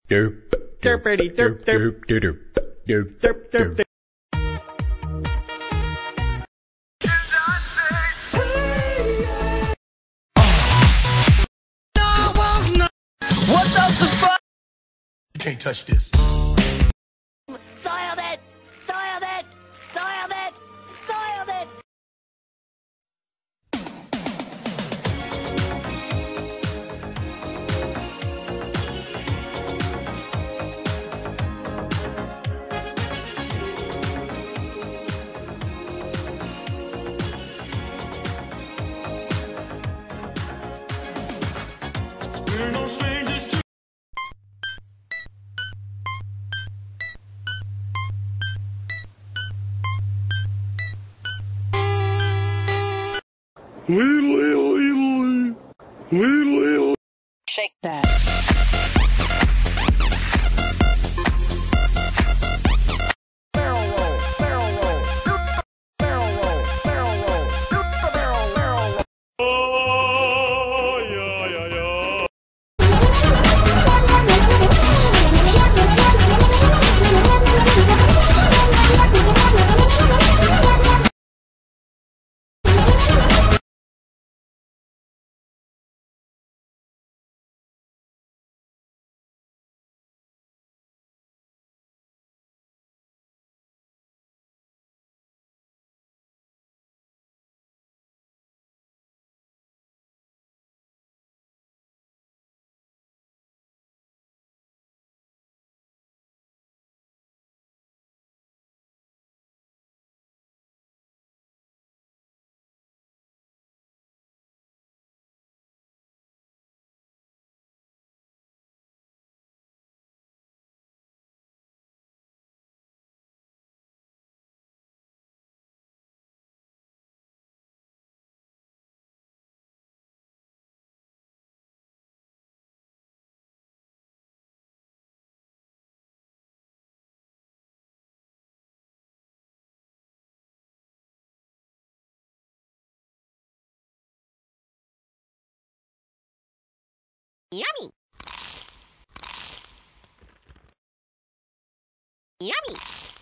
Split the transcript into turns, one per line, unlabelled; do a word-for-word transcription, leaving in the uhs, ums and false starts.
Derp, derpity, derp, derp, derp, derp, derp, derp.
You can't touch this.
Soiled it! Soiled it! Soiled it! Soiled it!
We're no strangers to
Shake that. Barrel roll, barrel roll, barrel roll, barrel roll, barrel roll.
Oh, yeah, yeah, yeah.
Yummy. Yummy.